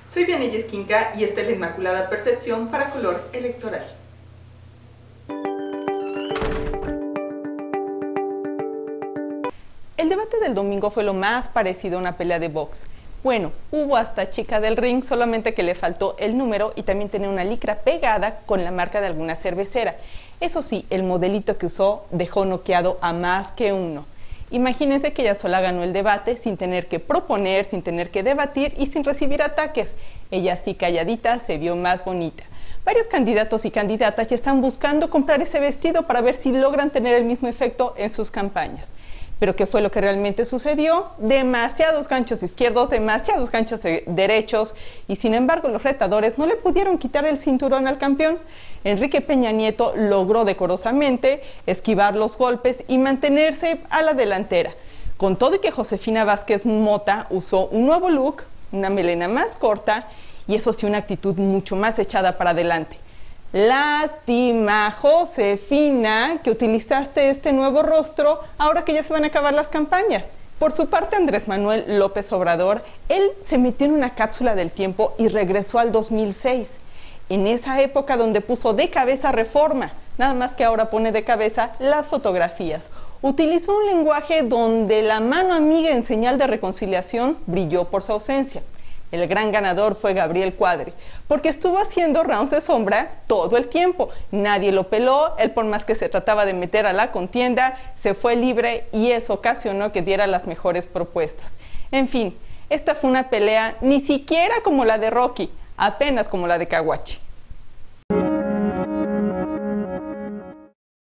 Soy Vianey Esquinca y esta es la Inmaculada Percepción para Color Electoral. El debate del domingo fue lo más parecido a una pelea de box. Bueno, hubo hasta chica del ring, solamente que le faltó el número y también tenía una licra pegada con la marca de alguna cervecera. Eso sí, el modelito que usó dejó noqueado a más que uno. Imagínense que ella sola ganó el debate sin tener que proponer, sin tener que debatir y sin recibir ataques. Ella así calladita se vio más bonita. Varios candidatos y candidatas ya están buscando comprar ese vestido para ver si logran tener el mismo efecto en sus campañas. Pero ¿qué fue lo que realmente sucedió? Demasiados ganchos izquierdos, demasiados ganchos derechos y sin embargo los retadores no le pudieron quitar el cinturón al campeón. Enrique Peña Nieto logró decorosamente esquivar los golpes y mantenerse a la delantera. Con todo y que Josefina Vázquez Mota usó un nuevo look, una melena más corta y eso sí una actitud mucho más echada para adelante. Lástima, Josefina, que utilizaste este nuevo rostro ahora que ya se van a acabar las campañas. Por su parte, Andrés Manuel López Obrador, él se metió en una cápsula del tiempo y regresó al 2006. En esa época donde puso de cabeza Reforma, nada más que ahora pone de cabeza las fotografías. Utilizó un lenguaje donde la mano amiga en señal de reconciliación brilló por su ausencia. El gran ganador fue Gabriel Cuadri, porque estuvo haciendo rounds de sombra todo el tiempo. Nadie lo peló, él por más que se trataba de meter a la contienda, se fue libre y eso ocasionó que diera las mejores propuestas. En fin, esta fue una pelea ni siquiera como la de Rocky, apenas como la de Caguachi.